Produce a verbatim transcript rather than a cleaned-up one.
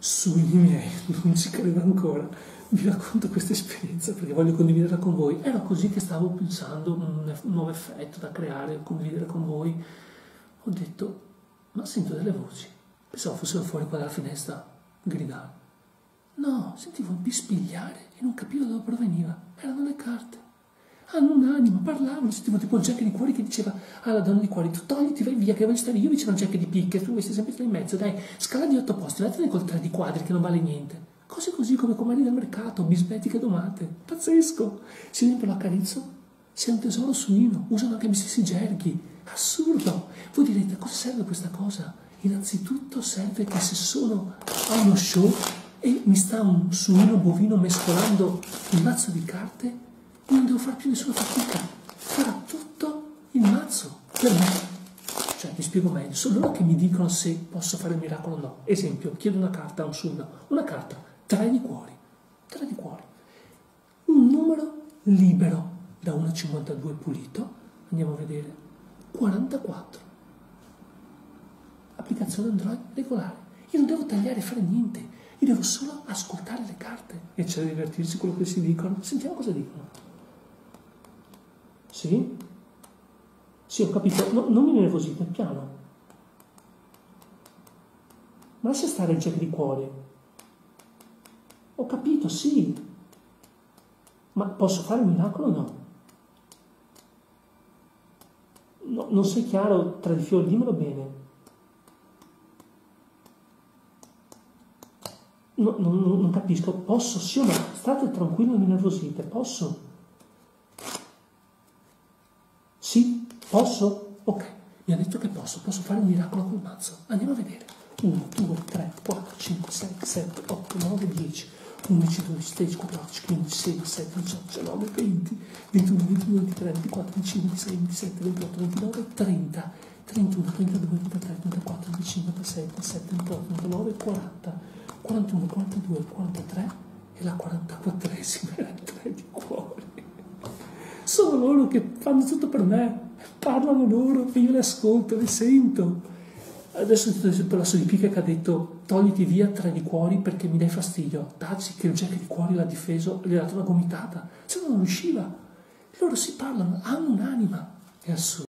Sugli miei, non ci credo ancora. Vi racconto questa esperienza perché voglio condividerla con voi. Era così che stavo pensando, un nuovo effetto da creare, condividere con voi. Ho detto, ma sento delle voci. Pensavo fossero fuori qua dalla finestra, gridare. No, sentivo bispigliare e non capivo da dove proveniva. Erano le carte. Hanno un'anima, parlavano, sentivo tipo il Jack di cuori che diceva alla donna di cuori, tu togliti, vai via, che voglio stare io vicino al Jack di picche, tu vuoi stare sempre in mezzo, dai, scala di otto posti, vattene col tre di quadri che non vale niente. Cose così come comari del mercato, bisbetti domate, pazzesco. Se io lo accarezzo, sei un tesoro suino, usano anche gli stessi gerghi, assurdo. Voi direte, a cosa serve questa cosa? Innanzitutto serve che se sono a uno show e mi sta un suino bovino mescolando un mazzo di carte, non devo fare più nessuna fatica, farà tutto il mazzo per me. Cioè, mi spiego meglio, sono loro che mi dicono se posso fare il miracolo o no. Esempio, chiedo una carta a un suino, una carta, tre di cuori, tre di cuori, un numero libero da uno a cinquantadue pulito, andiamo a vedere, quarantaquattro, applicazione Android regolare, io non devo tagliare e fare niente, io devo solo ascoltare le carte e c'è da divertirsi quello che si dicono. Sentiamo cosa dicono. Sì? Sì, ho capito. No, non mi nervosite, piano. Ma lascia stare il Jack di cuori. Ho capito, sì. Ma posso fare il miracolo o no? No, non sei chiaro, tra di fiori, dimmelo bene. No, non, non capisco. Posso, sì o no? State tranquilli, non mi nervosite. Posso? Sì? Posso? Ok, mi ha detto che posso, posso fare un miracolo col mazzo. Andiamo a vedere. uno, due, tre, quattro, cinque, sei, sette, otto, nove, dieci, undici, dodici, tredici, quattordici, quindici, sedici, diciassette, diciotto, diciannove, venti, ventuno, ventidue, ventitré, ventiquattro, venticinque, ventisei, ventisette, ventotto, ventinove, trenta, trentuno, trentadue, trentatré, trentaquattro, venticinque, ventisei, ventisette, ventotto, ventinove, quaranta, quarantuno, quarantadue, quarantatré e la quarantaquattresima era il tre di cuori. Sono loro che fanno tutto per me, parlano loro e io le ascolto, le sento. Adesso ho sentito la solipica che ha detto togliti via tre di cuori perché mi dai fastidio. Taci che il Jack di cuori l'ha difeso, gli ha dato una gomitata, se no non usciva. Loro si parlano, hanno un'anima. È assurdo.